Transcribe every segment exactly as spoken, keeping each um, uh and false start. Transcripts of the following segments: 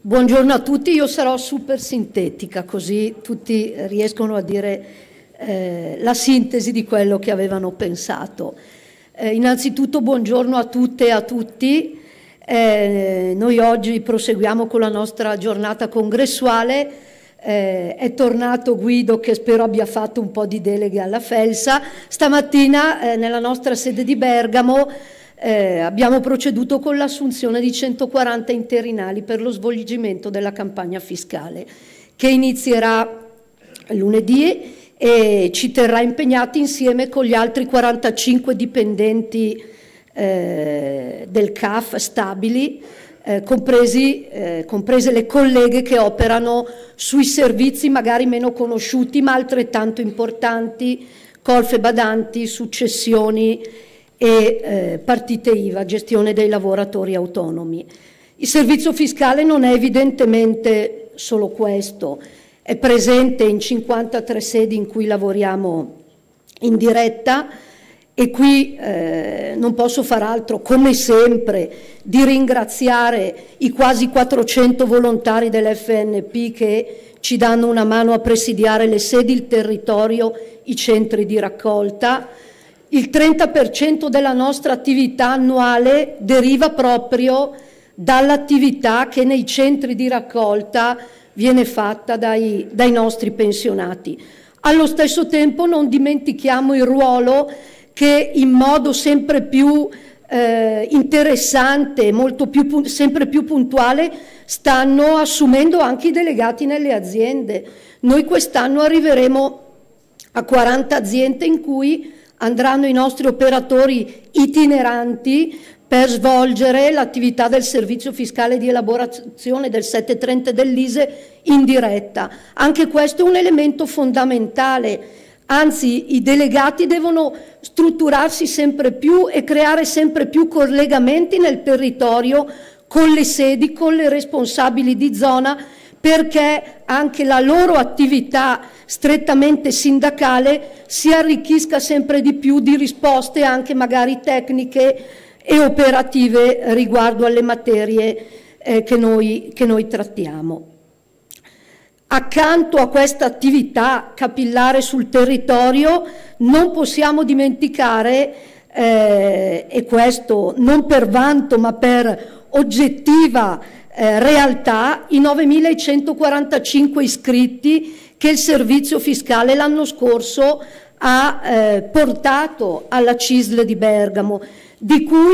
Buongiorno a tutti, io sarò super sintetica, così tutti riescono a dire eh, la sintesi di quello che avevano pensato. Eh, innanzitutto buongiorno a tutte e a tutti. Eh, noi oggi proseguiamo con la nostra giornata congressuale. Eh, è tornato Guido, che spero abbia fatto un po' di deleghe alla Felsa. Stamattina eh, nella nostra sede di Bergamo Eh, abbiamo proceduto con l'assunzione di centoquaranta interinali per lo svolgimento della campagna fiscale, che inizierà lunedì e ci terrà impegnati insieme con gli altri quarantacinque dipendenti eh, del C A F stabili, eh, compresi, eh, comprese le colleghe che operano sui servizi magari meno conosciuti ma altrettanto importanti, colf e badanti, successioni e eh, partite I V A, gestione dei lavoratori autonomi. Il servizio fiscale non è evidentemente solo questo, è presente in cinquantatré sedi in cui lavoriamo in diretta e qui eh, non posso far altro, come sempre, di ringraziare i quasi quattrocento volontari dell'F N P che ci danno una mano a presidiare le sedi, il territorio, i centri di raccolta. Il trenta per cento della nostra attività annuale deriva proprio dall'attività che nei centri di raccolta viene fatta dai, dai nostri pensionati. Allo stesso tempo non dimentichiamo il ruolo che in modo sempre più eh, interessante, molto più, sempre più puntuale, stanno assumendo anche i delegati nelle aziende. Noi quest'anno arriveremo a quaranta aziende in cui andranno i nostri operatori itineranti per svolgere l'attività del servizio fiscale di elaborazione del settecentotrenta dell'I S E in diretta. Anche questo è un elemento fondamentale, anzi i delegati devono strutturarsi sempre più e creare sempre più collegamenti nel territorio con le sedi, con le responsabili di zona, perché anche la loro attività strettamente sindacale si arricchisca sempre di più di risposte anche magari tecniche e operative riguardo alle materie eh, che, noi, che noi trattiamo. Accanto a questa attività capillare sul territorio non possiamo dimenticare, eh, e questo non per vanto ma per oggettiva eh, realtà, i novemilacentoquarantacinque iscritti che il servizio fiscale l'anno scorso ha eh, portato alla C I S L di Bergamo, di cui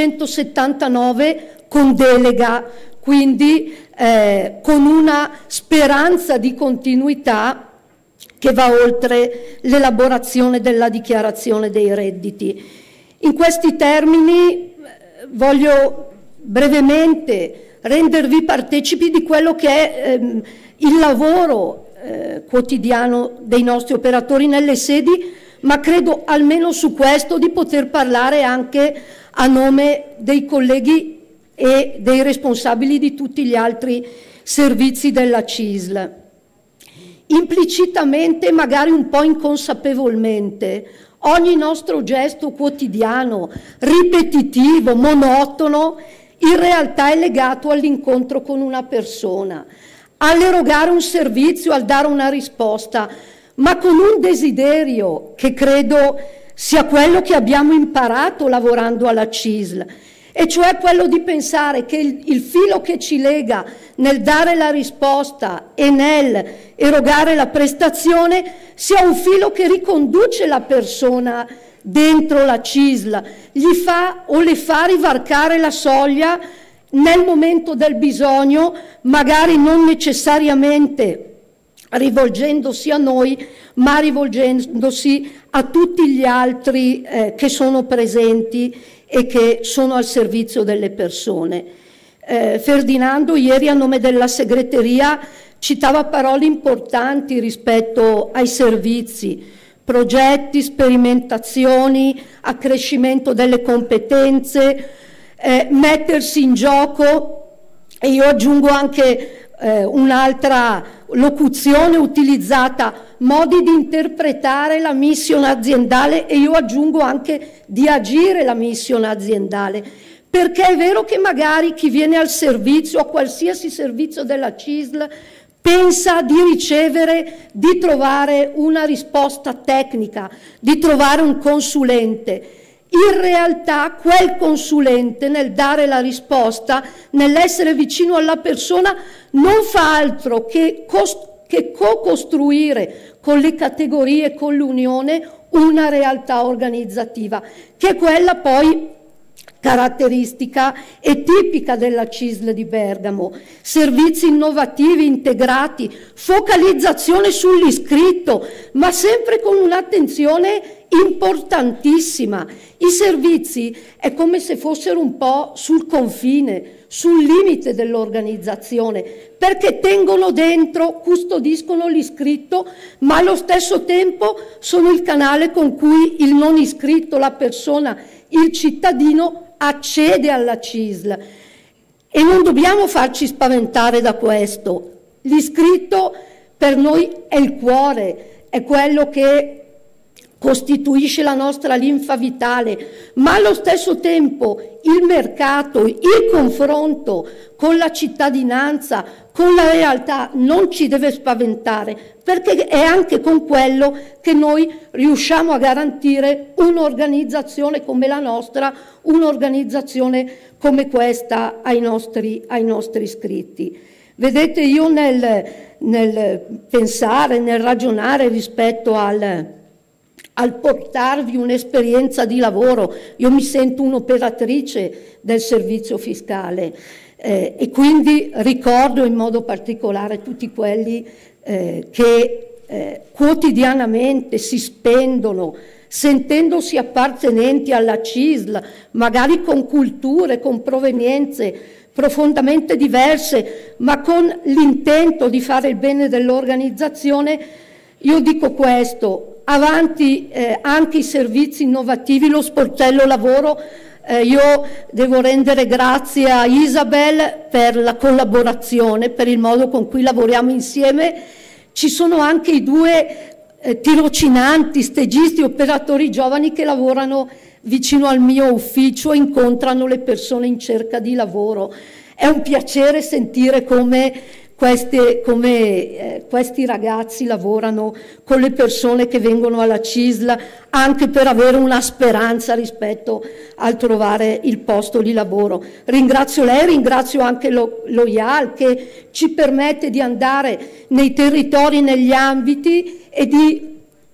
ottocentosettantanove con delega, quindi eh, con una speranza di continuità che va oltre l'elaborazione della dichiarazione dei redditi. In questi termini voglio brevemente rendervi partecipi di quello che è ehm, il lavoro eh, quotidiano dei nostri operatori nelle sedi, ma credo almeno su questo di poter parlare anche a nome dei colleghi e dei responsabili di tutti gli altri servizi della C I S L. Implicitamente, magari un po' inconsapevolmente, ogni nostro gesto quotidiano, ripetitivo, monotono, in realtà è legato all'incontro con una persona, all'erogare un servizio, al dare una risposta, ma con un desiderio che credo sia quello che abbiamo imparato lavorando alla C I S L, e cioè quello di pensare che il, il filo che ci lega nel dare la risposta e nel erogare la prestazione sia un filo che riconduce la persona dentro la C I S L, gli fa o le fa rivarcare la soglia nel momento del bisogno, magari non necessariamente rivolgendosi a noi, ma rivolgendosi a tutti gli altri eh, che sono presenti e che sono al servizio delle persone. Eh, Ferdinando ieri a nome della segreteria citava parole importanti rispetto ai servizi: progetti, sperimentazioni, accrescimento delle competenze, eh, mettersi in gioco, e io aggiungo anche eh, un'altra locuzione utilizzata, modi di interpretare la mission aziendale, e io aggiungo anche di agire la mission aziendale, perché è vero che magari chi viene al servizio, a qualsiasi servizio della C I S L, pensa di ricevere, di trovare una risposta tecnica, di trovare un consulente. In realtà quel consulente, nel dare la risposta, nell'essere vicino alla persona, non fa altro che, che co-costruire con le categorie, con l'unione, una realtà organizzativa, che è quella poi caratteristica e tipica della C I S L di Bergamo. Servizi innovativi, integrati, focalizzazione sull'iscritto, ma sempre con un'attenzione importantissima. I servizi è come se fossero un po' sul confine, sul limite dell'organizzazione, perché tengono dentro, custodiscono l'iscritto, ma allo stesso tempo sono il canale con cui il non iscritto, la persona, il cittadino accede alla C I S L. E non dobbiamo farci spaventare da questo. L'iscritto per noi è il cuore, è quello che costituisce la nostra linfa vitale, ma allo stesso tempo il mercato, il confronto con la cittadinanza, con la realtà non ci deve spaventare, perché è anche con quello che noi riusciamo a garantire un'organizzazione come la nostra, un'organizzazione come questa ai nostri, ai nostri iscritti. Vedete, io nel, nel pensare, nel ragionare rispetto al al portarvi un'esperienza di lavoro, io mi sento un'operatrice del servizio fiscale eh, e quindi ricordo in modo particolare tutti quelli eh, che eh, quotidianamente si spendono sentendosi appartenenti alla C I S L, magari con culture, con provenienze profondamente diverse, ma con l'intento di fare il bene dell'organizzazione. Io dico questo: avanti eh, anche i servizi innovativi, lo sportello lavoro. Eh, io devo rendere grazie a Isabel per la collaborazione, per il modo con cui lavoriamo insieme. Ci sono anche i due eh, tirocinanti, stagisti, operatori giovani che lavorano vicino al mio ufficio e incontrano le persone in cerca di lavoro. È un piacere sentire come Queste, come eh, questi ragazzi lavorano con le persone che vengono alla C I S L anche per avere una speranza rispetto al trovare il posto di lavoro. Ringrazio lei, ringrazio anche lo, lo I A L che ci permette di andare nei territori, negli ambiti e di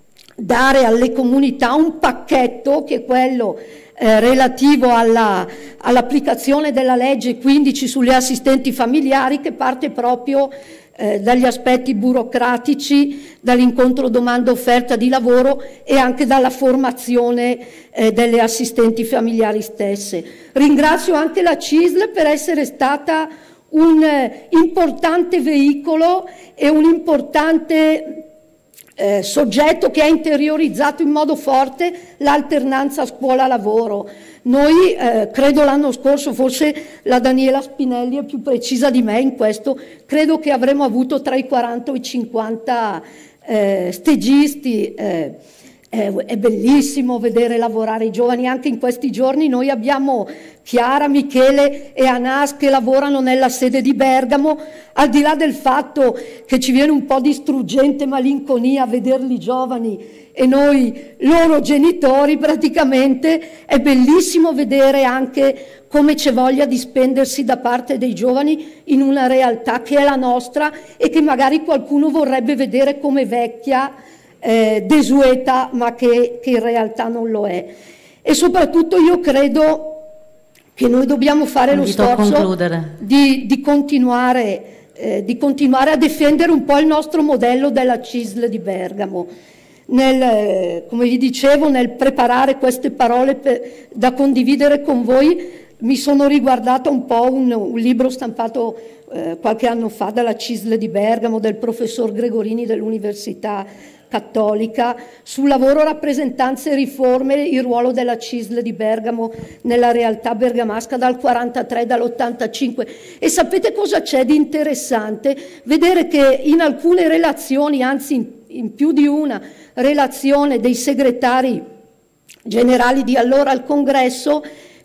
dare alle comunità un pacchetto che è quello Eh, relativo alla, all'applicazione della legge quindici sulle assistenti familiari, che parte proprio eh, dagli aspetti burocratici, dall'incontro domanda offerta di lavoro e anche dalla formazione eh, delle assistenti familiari stesse. Ringrazio anche la C I S L per essere stata un eh, importante veicolo e un importante Eh, soggetto che ha interiorizzato in modo forte l'alternanza scuola-lavoro. Noi, eh, credo l'anno scorso, forse la Daniela Spinelli è più precisa di me in questo, credo che avremmo avuto tra i quaranta e i cinquanta eh, stagisti. Eh, è, è bellissimo vedere lavorare i giovani. Anche in questi giorni noi abbiamo Chiara, Michele e Anas che lavorano nella sede di Bergamo. Al di là del fatto che ci viene un po' di struggente malinconia a vederli giovani e noi loro genitori, praticamente è bellissimo vedere anche come c'è voglia di spendersi da parte dei giovani in una realtà che è la nostra e che magari qualcuno vorrebbe vedere come vecchia, eh, desueta, ma che, che in realtà non lo è. E soprattutto io credo che noi dobbiamo fare lo sforzo di, di, continuare, eh, di continuare a difendere un po' il nostro modello della C I S L di Bergamo. Nel, eh, come vi dicevo, nel preparare queste parole per, da condividere con voi, mi sono riguardata un po' un, un libro stampato eh, qualche anno fa dalla C I S L di Bergamo, del professor Gregorini dell'Università Cattolica, sul lavoro, rappresentanze e riforme, il ruolo della C I S L di Bergamo nella realtà bergamasca dal quarantatré, dall'ottantacinque. E sapete cosa c'è di interessante? Vedere che in alcune relazioni, anzi in, in più di una relazione dei segretari generali di allora al Congresso,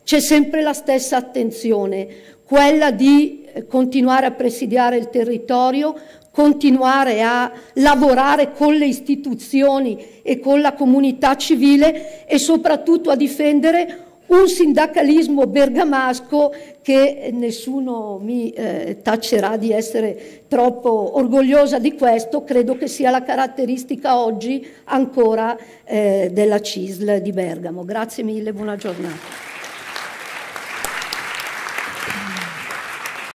c'è sempre la stessa attenzione, quella di continuare a presidiare il territorio, continuare a lavorare con le istituzioni e con la comunità civile e soprattutto a difendere un sindacalismo bergamasco che nessuno mi eh, taccerà di essere troppo orgogliosa di questo, credo che sia la caratteristica oggi ancora eh, della C I S L di Bergamo. Grazie mille, buona giornata.